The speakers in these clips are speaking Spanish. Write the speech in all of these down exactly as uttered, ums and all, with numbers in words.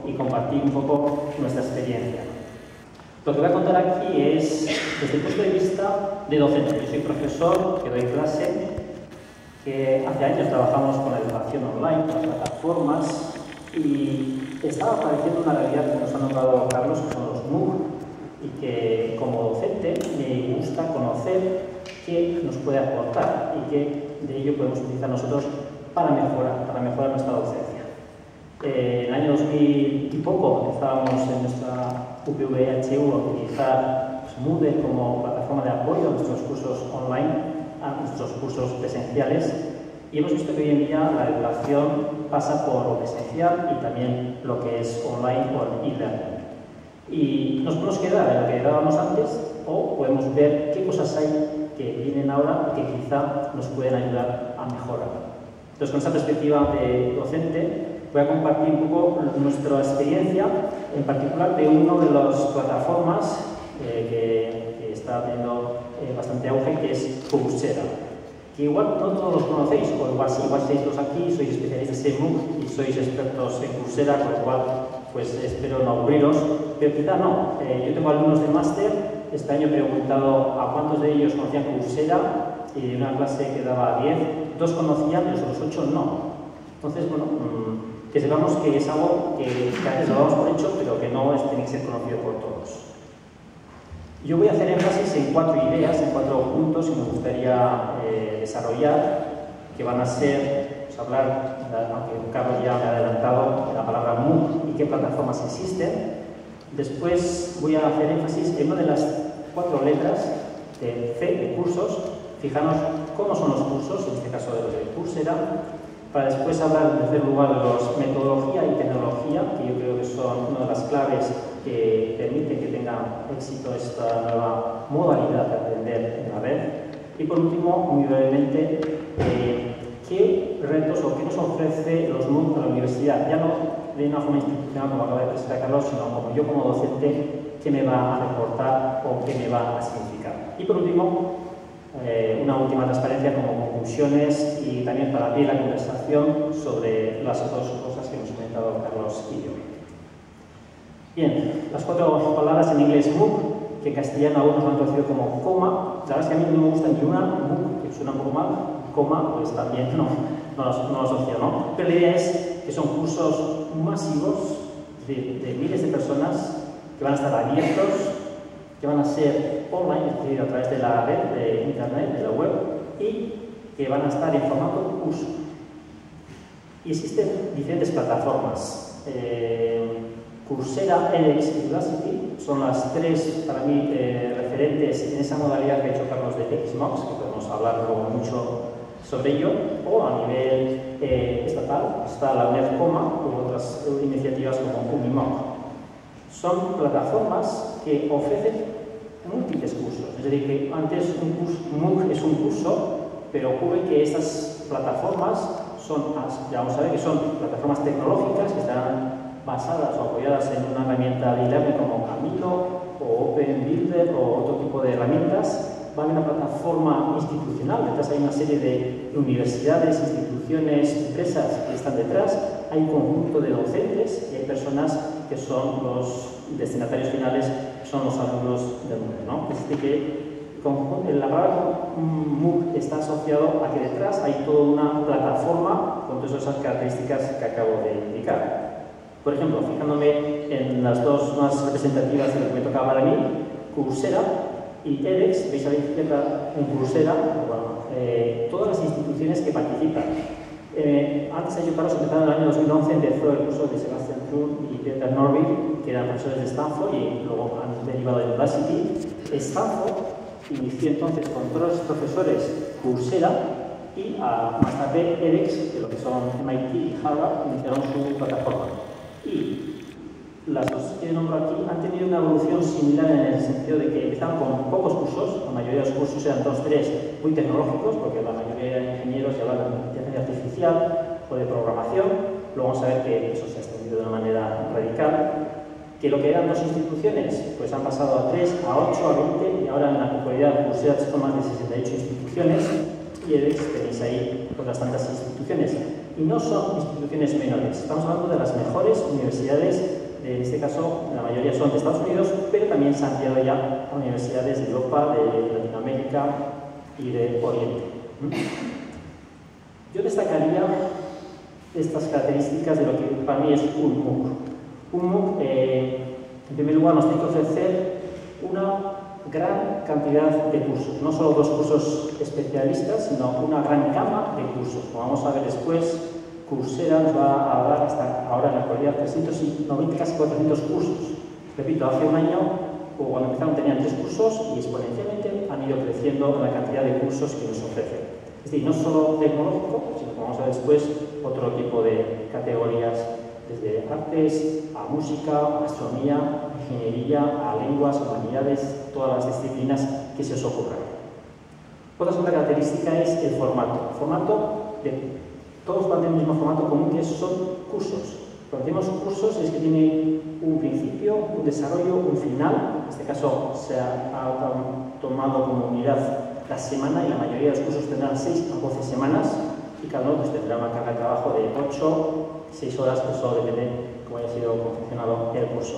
y compartir un poco nuestra experiencia. Lo que voy a contar aquí es desde el punto de vista de docente. Yo soy profesor, que doy clase, que hace años trabajamos con la educación online, con las plataformas, y estaba apareciendo una realidad que nos ha nombrado Carlos, que son los MOOC, y que como docente me gusta conocer qué nos puede aportar y qué de ello podemos utilizar nosotros para mejorar, para mejorar nuestra docencia. Eh, en el año dos mil y poco empezábamos en nuestra U P V H U a utilizar pues, Moodle como plataforma de apoyo a nuestros cursos online, a nuestros cursos presenciales, y hemos visto que hoy en día la educación pasa por lo presencial y también lo que es online o e-learning. Y nos podemos quedar en lo que dábamos antes o podemos ver qué cosas hay que vienen ahora que quizá nos pueden ayudar a mejorar. Entonces, con esta perspectiva de docente, voy a compartir un poco nuestra experiencia, en particular de una de las plataformas eh, que, que está teniendo eh, bastante auge, que es Coursera. Que igual no todos los conocéis, o igual sí, igual sois los aquí, sois especialistas en MOOC y sois expertos en Coursera, con lo cual pues espero no aburriros, pero quizá no. Eh, yo tengo alumnos de máster, este año he preguntado a cuántos de ellos conocían Coursera, y de una clase que daba diez, dos conocían, pero los ocho no. Entonces, bueno, mmm, que sepamos que es algo que, que a veces lo damos por hecho, pero que no es, tiene que ser conocido por todos. Yo voy a hacer énfasis en cuatro ideas, en cuatro puntos que me gustaría eh, desarrollar, que van a ser, pues, hablar, aunque Carlos ya me ha adelantado, de la palabra MOOC y qué plataformas existen. Después voy a hacer énfasis en una de las cuatro letras de C de cursos. Fijaros cómo son los cursos, en este caso de los de Coursera, para después hablar en tercer lugar de los metodología y tecnología, que yo creo que son una de las claves que permiten que tenga éxito esta nueva modalidad de aprender en la red. Y por último, muy brevemente, eh, qué retos o qué nos ofrece los MOOC a la universidad, ya no de una forma institucional como acaba de presentar Carlos, sino como yo como docente, qué me va a reportar o qué me va a significar. Y por último, Eh, una última transparencia como conclusiones y también para abrir la conversación sobre las dos cosas que hemos comentado Carlos y yo. Bien, las cuatro palabras en inglés MOOC, que en castellano algunos lo han traducido como coma. La verdad es que a mí no me gusta ni una, MOOC, que suena un poco mal, coma, pues también no, no, no lo asocio, ¿no? Pero la idea es que son cursos masivos de, de miles de personas que van a estar abiertos, que van a ser online, es decir, a través de la red, de internet, de la web, y que van a estar en formato curso. Y existen diferentes plataformas. Eh, Coursera, edX y Udacity son las tres, para mí, eh, referentes en esa modalidad que ha hecho Carlos de XMOOCs, que podemos hablar luego mucho sobre ello, o a nivel eh, estatal, está la UNED Coma u otras iniciativas como Unimooc. Son plataformas que ofrecen múltiples cursos, es decir, que antes un curso, MOOC es un curso, pero ocurre que estas plataformas son, ya vamos a ver, que son plataformas tecnológicas que están basadas o apoyadas en una herramienta de e-learning como Camilo o Open Builder o otro tipo de herramientas. Van a una plataforma institucional, detrás hay una serie de universidades, instituciones, empresas que están detrás, hay un conjunto de docentes y hay personas que son los destinatarios finales, que son los alumnos del MOOC, ¿no? Es decir, que la palabra MOOC está asociado a que detrás hay toda una plataforma con todas esas características que acabo de indicar. Por ejemplo, fijándome en las dos más representativas de lo que me tocaba a mí, Coursera y edX, veis a la izquierda en Coursera, bueno, eh, todas las instituciones que participan. Eh, antes de ello, Carlos, empezado en el año dos mil once, empezó el curso de Sebastian Thrun y Peter Norvig, que eran profesores de Stanford y luego han derivado de Udacity. Stanford inició entonces con todos los profesores Coursera y a, más tarde edX, que lo que son M I T y Harvard, iniciaron su plataforma. Y las dos que nombro aquí han tenido una evolución similar en el sentido de que empezaron con pocos cursos, la mayoría de los cursos eran dos, tres, muy tecnológicos, porque la mayoría eran ingenieros y hablaban de inteligencia artificial o de programación. Luego vamos a ver que eso se ha extendido de una manera radical. Que lo que eran dos instituciones, pues han pasado a tres, a ocho, a veinte, y ahora en la actualidad Coursera son más de sesenta y ocho instituciones, y edX tenéis ahí otras tantas instituciones. Y no son instituciones menores, estamos hablando de las mejores universidades, de, en este caso la mayoría son de Estados Unidos, pero también se han ampliado ya a universidades de Europa, de Latinoamérica y de Oriente. Yo destacaría estas características de lo que para mí es un MOOC. Un MOOC, eh, en primer lugar, nos tiene que ofrecer una gran cantidad de cursos, no solo dos cursos especialistas, sino una gran gama de cursos. Como vamos a ver después, Coursera nos va a dar hasta ahora en la actualidad trescientos noventa, casi cuatrocientos cursos. Repito, hace un año, o cuando empezaron, tenían tres cursos y exponencialmente han ido creciendo la cantidad de cursos que nos ofrecen. Es decir, no solo tecnológico, sino, como vamos a ver después, otro tipo de categorías, desde artes a música, a astronomía, a ingeniería, a lenguas, humanidades, todas las disciplinas que se os ocurran. Otra segunda característica es el formato. El formato, de, todos van del mismo formato común, que son cursos. Cuando decimos cursos es que tiene un principio, un desarrollo, un final. En este caso se ha, ha tomado como unidad la semana y la mayoría de los cursos tendrán seis a doce semanas y cada uno pues, tendrá una carga de trabajo de ocho, seis horas, que eso depende de cómo haya sido confeccionado el curso.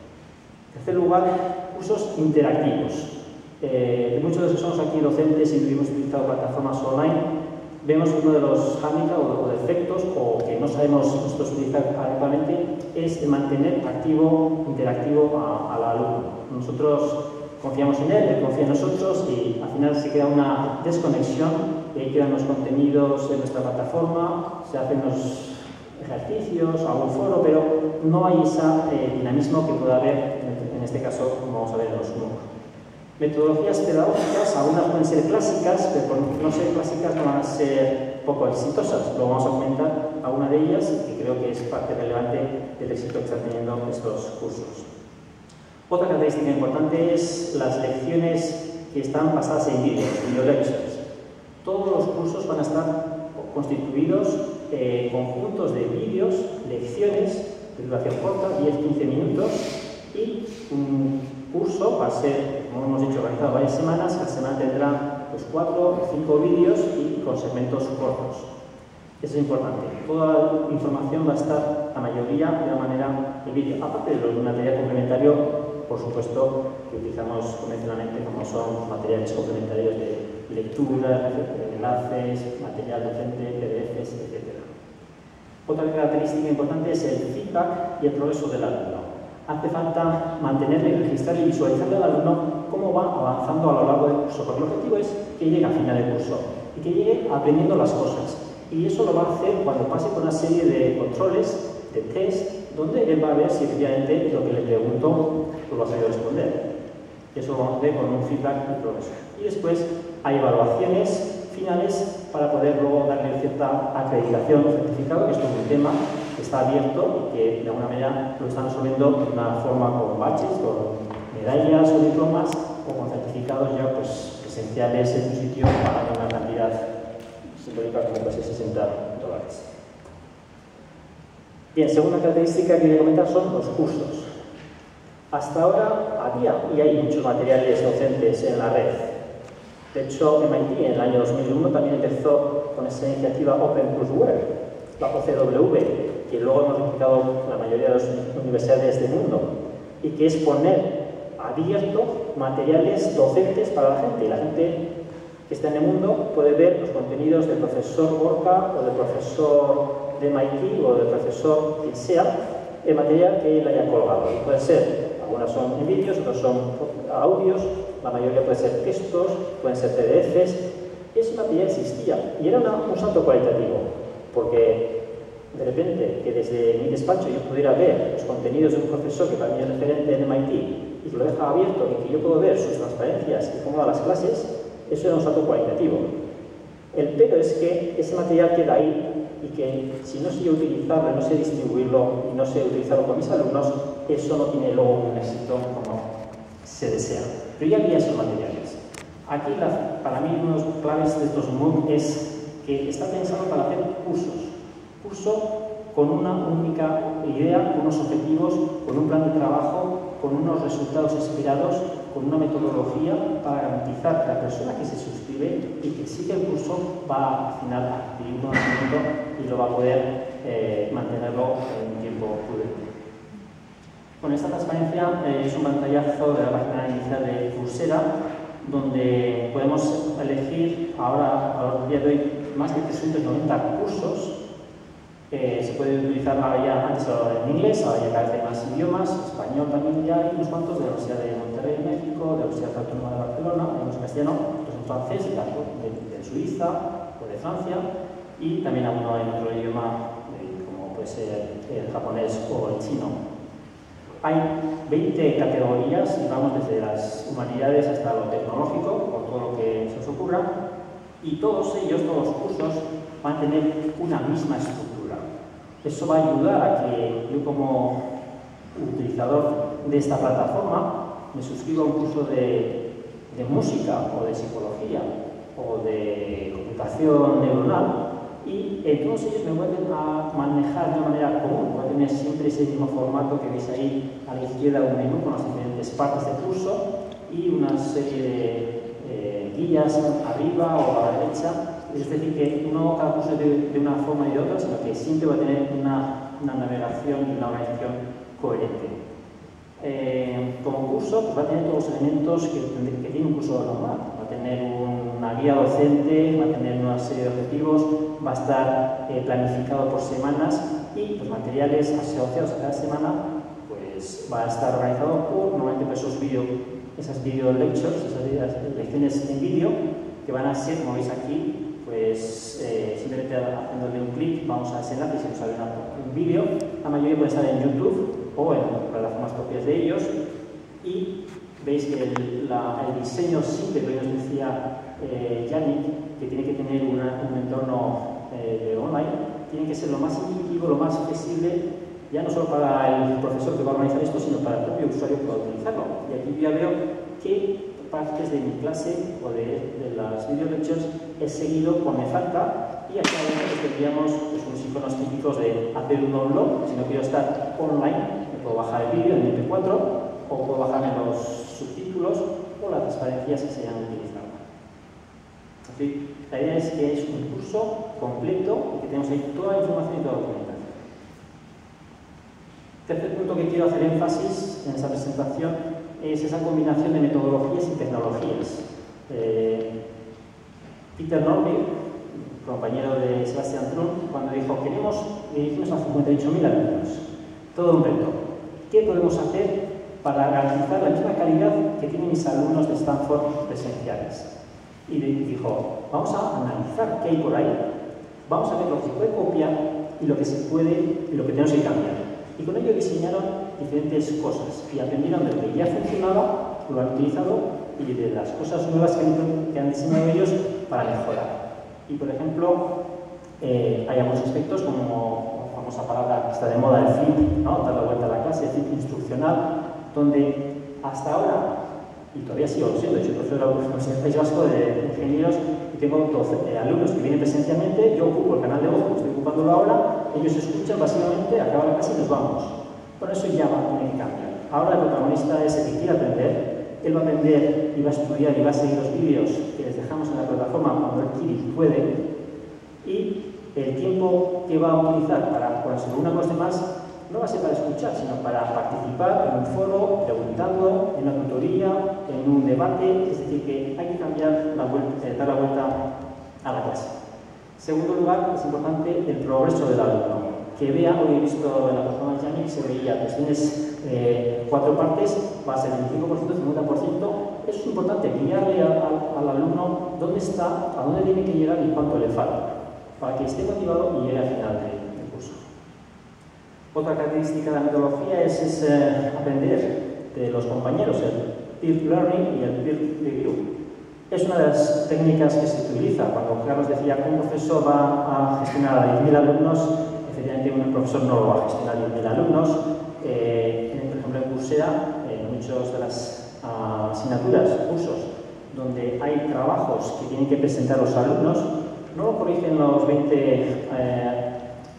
En tercer lugar, cursos interactivos. Eh, muchos de los que somos aquí docentes y hemos utilizado plataformas online, vemos que uno de los hándicaps o defectos o que no sabemos nosotros utilizar adecuadamente es el mantener activo, interactivo a, al alumno. Nosotros confiamos en él, él confía en nosotros y al final se queda una desconexión y ahí quedan los contenidos en nuestra plataforma, se hacen los ejercicios, algún foro, pero no hay ese eh, dinamismo que pueda haber en este caso, como vamos a ver en los MOOC. Metodologías pedagógicas, algunas pueden ser clásicas, pero por no ser clásicas no van a ser poco exitosas. Luego vamos a comentar alguna de ellas que creo que es parte relevante del éxito que están teniendo estos cursos. Otra característica importante es las lecciones que están basadas en vídeos, video lectures. Todos los cursos van a estar constituidos eh, conjuntos de vídeos, lecciones de duración corta, diez a quince minutos, y un curso va a ser, como hemos dicho, organizado varias semanas. Cada semana tendrá pues, cuatro o cinco vídeos y con segmentos cortos. Eso es importante. Toda la información va a estar, la mayoría, de una manera en vídeo, aparte de los material complementario, por supuesto, que utilizamos convencionalmente, como son materiales complementarios de lectura, enlaces, material docente, P D Fs, etcétera. Otra característica importante es el feedback y el progreso del alumno. Hace falta mantenerle, registrar y visualizarle al alumno cómo va avanzando a lo largo del curso, porque el objetivo es que llegue a final del curso y que llegue aprendiendo las cosas. Y eso lo va a hacer cuando pase por una serie de controles, de test, donde él va a ver si efectivamente lo que le pregunto lo va a saber responder. Eso lo vamos a hacer con un feedback y progreso. Y después hay evaluaciones finales para poder luego darle cierta acreditación o certificado, que esto es un tema que está abierto y que de alguna manera lo están resolviendo de una forma con badges, con medallas o diplomas o con certificados ya pues, presenciales en un sitio pagando una cantidad simbólica como puede ser sesenta dólares. Bien, segunda característica que quería comentar son los cursos. Hasta ahora había y hay muchos materiales docentes en la red. De hecho, M I T en el año dos mil uno también empezó con esa iniciativa OpenCourseWare, la O C W, que luego hemos replicado la mayoría de las universidades del mundo, y que es poner abierto materiales docentes para la gente. Y la gente que está en el mundo puede ver los contenidos del profesor Gorka o del profesor de M I T o del profesor quien sea, el material que él haya colgado. Y puede ser, algunas son en vídeos, otros son audios, la mayoría puede ser textos, pueden ser P D Fs. Ese material existía y era una, un salto cualitativo, porque de repente que desde mi despacho yo pudiera ver los contenidos de un profesor que para mí es referente en M I T y que lo deja abierto y que yo puedo ver sus transparencias y cómo da las clases, eso era un salto cualitativo. El pero es que ese material queda ahí y que si no sé utilizarlo, no sé distribuirlo y no sé utilizarlo con mis alumnos, eso no tiene luego un éxito como se desea. Pero ya había esos materiales. Aquí, la, para mí, uno de los claves de estos MOOC es que está pensado para hacer cursos. Curso con una única idea, con unos objetivos, con un plan de trabajo, con unos resultados esperados, con una metodología para garantizar que la persona que se suscribe y que sigue el curso va al final a adquirir un conocimiento y lo va a poder eh, mantenerlo en un tiempo prudente. Con esta transparencia eh, es un pantallazo de la página inicial de Coursera, donde podemos elegir ahora, a día de hoy, más de trescientos noventa cursos. Eh, se puede utilizar ahora ya, antes en inglés, ahora ya cada vez hay más idiomas, español también ya hay unos cuantos, de la Universidad de Monterrey, México, de la Universidad Autónoma de Barcelona, hay unos en castellano, otros en francés, de, de Suiza o de Francia, y también alguno en otro idioma, eh, como puede ser el japonés o el chino. Hay veinte categorías, y vamos desde las humanidades hasta lo tecnológico, o todo lo que se os ocurra, y todos ellos, todos los cursos, van a tener una misma estructura. Eso va a ayudar a que yo, como utilizador de esta plataforma, me suscriba a un curso de, de música o de psicología o de computación neuronal, y eh, todos ellos me vuelven a manejar de una manera común. Voy a tener siempre ese mismo formato que veis ahí a la izquierda, un menú con las diferentes partes del curso y una serie de eh, guías arriba o a la derecha. Es decir, que no cada curso es de, de una forma y de otra, sino que siempre va a tener una, una navegación y una organización coherente. Eh, como curso, pues va a tener todos los elementos que, que tiene un curso normal. Va a tener una guía docente, va a tener una serie de objetivos, va a estar eh, planificado por semanas y los materiales asociados a cada semana pues va a estar organizado por normalmente esos video, esas video lectures, esas lecciones en vídeo que van a ser, como veis aquí, pues eh, simplemente haciéndole un clic vamos a ese enlace y se nos sale un vídeo. La mayoría puede estar en YouTube o en plataformas propias de ellos, y veis que el, la, el diseño simple que nos decía eh, Yannick, que tiene que tener una, un entorno eh, online, tiene que ser lo más intuitivo, lo más flexible, ya no solo para el profesor que va a organizar esto, sino para el propio usuario que va a utilizarlo. Y aquí ya veo que partes de mi clase o de, de las video lectures he seguido cuando me falta, y aquí además tendríamos pues, unos iconos típicos de hacer un download. Si no quiero estar online, me puedo bajar el vídeo en eme pe cuatro o puedo bajarme los subtítulos o las transparencias que se hayan utilizado. Así, la idea es que es un curso completo y que tenemos ahí toda la información y toda la documentación. Tercer punto que quiero hacer énfasis en esta presentación es esa combinación de metodologías y tecnologías. Eh, Peter Norvig, compañero de Sebastian Thrun, cuando dijo queremos dirigirnos a cincuenta y ocho mil alumnos, todo un reto. ¿Qué podemos hacer para garantizar la misma calidad que tienen mis alumnos de Stanford presenciales? Y dijo, vamos a analizar qué hay por ahí, vamos a ver lo que se puede copiar y lo que se puede y lo que tenemos que cambiar. Y con ello diseñaron diferentes cosas y aprendieron de lo que ya funcionaba, lo han utilizado, y de las cosas nuevas que han, que han diseñado ellos para mejorar. Y por ejemplo, eh, hay algunos aspectos como la famosa palabra que está de moda, el flip, ¿no? Dar la vuelta a la clase, el flip instruccional, donde hasta ahora, y todavía sigo siendo, yo profesor en la Universidad del País Vasco de ingenieros y tengo doce eh, alumnos que vienen presencialmente, yo ocupo el canal de voz, como estoy ocupándolo ahora, ellos escuchan básicamente, acaba la clase y nos vamos. Bueno, eso ya va a tener que cambiar. Ahora el protagonista es el que quiere aprender, él va a aprender y va a estudiar y va a seguir los vídeos que les dejamos en la plataforma cuando él quiere y puede, y el tiempo que va a utilizar para cuando se reúna con los demás no va a ser para escuchar, sino para participar en un foro, preguntando, en una tutoría, en un debate. Es decir, que hay que cambiar la vuelta, eh, dar la vuelta a la clase. En segundo lugar, es importante el progreso del alumno. Que vea, hoy he visto en la plataforma de Yannick, se veía que si tienes eh, cuatro partes, va a ser el veinticinco por ciento, cincuenta por ciento. Eso es importante, guiarle al, al alumno dónde está, a dónde tiene que llegar y cuánto le falta, para que esté motivado y llegue al final del de curso. Otra característica de la metodología es, es eh, aprender de los compañeros, el peer learning y el peer review. Es una de las técnicas que se utiliza. Cuando Carlos decía que un profesor va a gestionar a diez mil alumnos, efectivamente un profesor no lo va a gestionar a diez mil alumnos. Eh, por ejemplo, en Coursera, en muchas de las uh, asignaturas, cursos, donde hay trabajos que tienen que presentar los alumnos, no lo corrigen los veinte eh,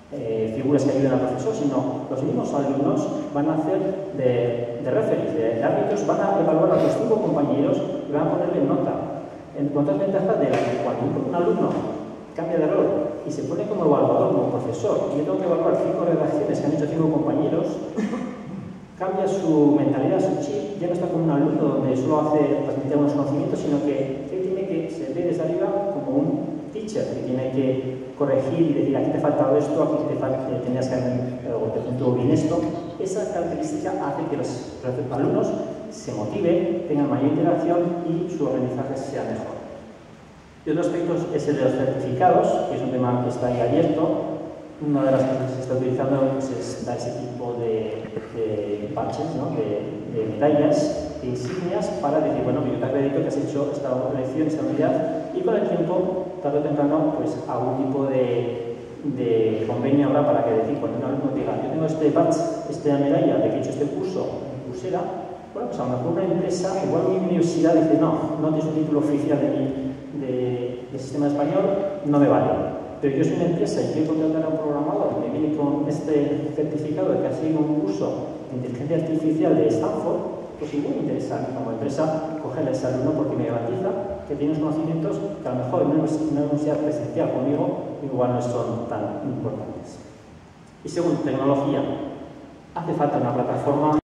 eh, figuras que ayuden al profesor, sino los mismos alumnos van a hacer de, de referees, de, de árbitros, van a evaluar a los cinco compañeros y van a ponerle nota. En cuanto a ventajas de la que cuando un alumno cambia de rol y se pone como evaluador, como profesor, y yo tengo que evaluar cinco redacciones que han hecho cinco compañeros, cambia su mentalidad, su chip, ya no está como un alumno donde solo hace transmitir unos conocimientos, sino que él tiene que se ve desde arriba como un teacher que tiene que corregir y decir aquí te ha faltado esto, aquí te falta, que tenías que haber puntuado bien esto. Esa característica hace que los alumnos se motiven, tengan mayor interacción y su aprendizaje sea mejor. Y otro aspecto es el de los certificados, que es un tema que está ahí abierto. Una de las cosas que se está utilizando pues, es dar ese tipo de, de badges, ¿no? de, de medallas, de insignias, para decir, bueno, yo te acredito que has hecho esta lección, esta unidad, y con el tiempo, tarde o temprano, pues algún tipo de, de convenio habrá para que decir, cuando un alumno diga, yo tengo este badge, esta medalla de que he hecho este curso en Coursera, bueno, pues a lo mejor una empresa, igual mi universidad dice, no, no tienes un título oficial de, de, de sistema español, no me vale. Pero yo soy una empresa y quiero contratar a un programador que me viene con este certificado de que ha seguido un curso de inteligencia artificial de Stanford, pues igual me interesa como empresa cogerle a ese alumno porque me garantiza que tiene unos conocimientos que a lo mejor en una universidad presencial conmigo igual no son tan importantes. Y segundo, tecnología. Hace falta una plataforma